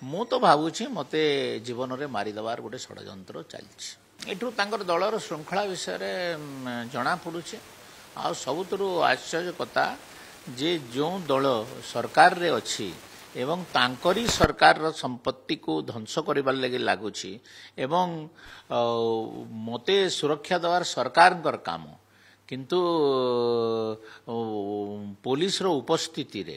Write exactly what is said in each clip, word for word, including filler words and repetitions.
ମୁଁ ତ ଭାବୁଛି ମୋତେ ଜୀବନରେ ମାରିଦେବାର ଗୋଟେ ଷଡ଼ଯନ୍ତ୍ର ଚାଲିଛି। ଏଠୁ ତାଙ୍କର ଦଳର ଶୃଙ୍ଖଳା ବିଷୟରେ ଜଣାପଡ଼ୁଛି। ଆଉ ସବୁଥିରୁ ଆଶ୍ଚର୍ଯ୍ୟ କଥା ଯେ ଯେଉଁ ଦଳ ସରକାରରେ ଅଛି ଏବଂ ତାଙ୍କରି ସରକାରର ସମ୍ପତ୍ତିକୁ ଧ୍ୱଂସ କରିବାର ଲାଗି ଲାଗୁଛି ଏବଂ ମୋତେ ସୁରକ୍ଷା ଦେବାର ସରକାରଙ୍କର କାମ, କିନ୍ତୁ ପୋଲିସର ଉପସ୍ଥିତିରେ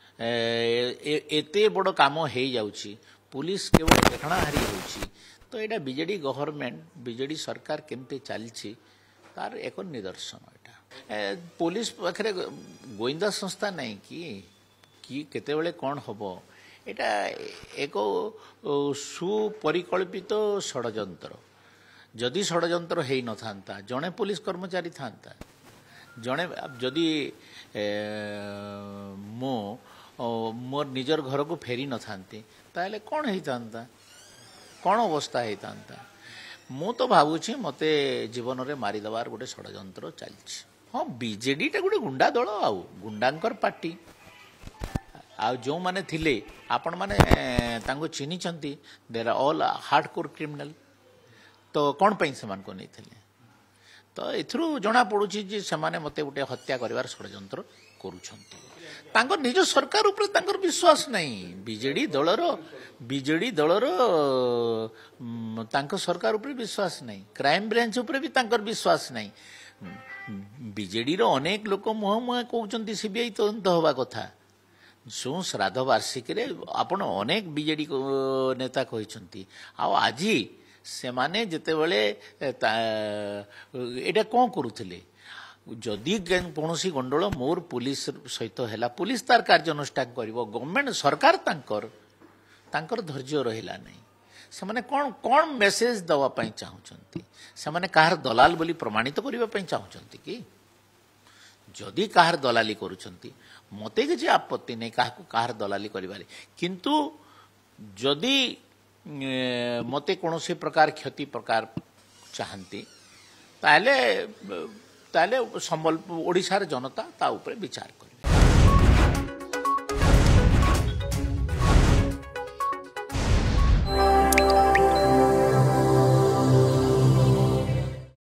ଏତେ ବଡ଼ କାମ ହେଇଯାଉଛି, ପୁଲିସ କେବଳ ଦେଖଣାହାରି ହେଉଛି। ତ ଏଇଟା ବିଜେଡି ଗଭର୍ଣ୍ଣମେଣ୍ଟ, ବିଜେଡି ସରକାର କେମିତି ଚାଲିଛି ତାର ଏକ ନିଦର୍ଶନ। ଏଇଟା ପୋଲିସ ପାଖରେ ଗୋଇନ୍ଦା ସଂସ୍ଥା ନାହିଁ କି କି କେତେବେଳେ କ'ଣ ହେବ, ଏଇଟା ଏକ ସୁପରିକଳ୍ପିତ ଷଡ଼ଯନ୍ତ୍ର। ଯଦି ଷଡ଼ଯନ୍ତ୍ର ହେଇନଥାନ୍ତା, ଜଣେ ପୋଲିସ କର୍ମଚାରୀ ଥାନ୍ତା, ଜଣେ ଯଦି ମୁଁ ମୋର ନିଜର ଘରକୁ ଫେରି ନଥାନ୍ତି ତାହେଲେ କ'ଣ ହେଇଥାନ୍ତା, କ'ଣ ଅବସ୍ଥା ହେଇଥାନ୍ତା। ମୁଁ ତ ଭାବୁଛି ମୋତେ ଜୀବନରେ ମାରିଦେବାର ଗୋଟେ ଷଡ଼ଯନ୍ତ୍ର ଚାଲିଛି। ହଁ, ବିଜେଡିଟା ଗୋଟେ ଗୁଣ୍ଡା ଦଳ, ଆଉ ଗୁଣ୍ଡାଙ୍କର ପାର୍ଟି। ଆଉ ଯେଉଁମାନେ ଥିଲେ ଆପଣମାନେ ତାଙ୍କୁ ଚିହ୍ନିଛନ୍ତି, they are all hardcore criminal. ତ କ'ଣ ପାଇଁ ସେମାନଙ୍କୁ ନେଇଥିଲେ? ତ ଏଥିରୁ ଜଣାପଡ଼ୁଛି ଯେ ସେମାନେ ମୋତେ ଗୋଟେ ହତ୍ୟା କରିବାର ଷଡ଼ଯନ୍ତ୍ର କରୁଛନ୍ତି। ତାଙ୍କ ନିଜ ସରକାର ଉପରେ ତାଙ୍କର ବିଶ୍ୱାସ ନାହିଁ। ବିଜେଡି ଦଳର ବିଜେଡି ଦଳର ତାଙ୍କ ସରକାର ଉପରେ ବିଶ୍ୱାସ ନାହିଁ। କ୍ରାଇମ ବ୍ରାଞ୍ଚ ଉପରେ ବି ତାଙ୍କର ବିଶ୍ୱାସ ନାହିଁ। ବିଜେଡିର ଅନେକ ଲୋକ ମୁହଁ ମୁହଁ କହୁଛନ୍ତି ସିବିଆଇ ତଦନ୍ତ ହେବା କଥା। ଯେଉଁ ଶ୍ରାଦ୍ଧ ବାର୍ଷିକୀରେ ଆପଣ ଅନେକ ବିଜେଡି ନେତା କହିଛନ୍ତି। ଆଉ ଆଜି ସେମାନେ ଯେତେବେଳେ ଏଇଟା କ'ଣ କରୁଥିଲେ, ଯଦି କୌଣସି ଗଣ୍ଡଗୋଳ ମୋର ପୁଲିସ ସହିତ ହେଲା, ପୁଲିସ ତାର କାର୍ଯ୍ୟାନୁଷ୍ଠାନ କରିବ। ଗଭର୍ଣ୍ଣମେଣ୍ଟ ସରକାର ତାଙ୍କର ତାଙ୍କର ଧୈର୍ଯ୍ୟ ରହିଲା ନାହିଁ। ସେମାନେ କ'ଣ କ'ଣ ମେସେଜ ଦେବା ପାଇଁ ଚାହୁଁଛନ୍ତି? ସେମାନେ କାହାର ଦଲାଲ ବୋଲି ପ୍ରମାଣିତ କରିବା ପାଇଁ ଚାହୁଁଛନ୍ତି କି? ଯଦି କାହାର ଦଲାଲି କରୁଛନ୍ତି, ମୋତେ କିଛି ଆପତ୍ତି ନାହିଁ କାହାକୁ କାହାର ଦଲାଲି କରିବାରେ, କିନ୍ତୁ ଯଦି ମୋତେ କୌଣସି ପ୍ରକାର କ୍ଷତି ପ୍ରକାର ଚାହାନ୍ତି ତାହେଲେ ତାହେଲେ ସମ୍ବଲପୁର ଓଡ଼ିଶାର ଜନତା ତା ଉପରେ ବିଚାର କରିବେ।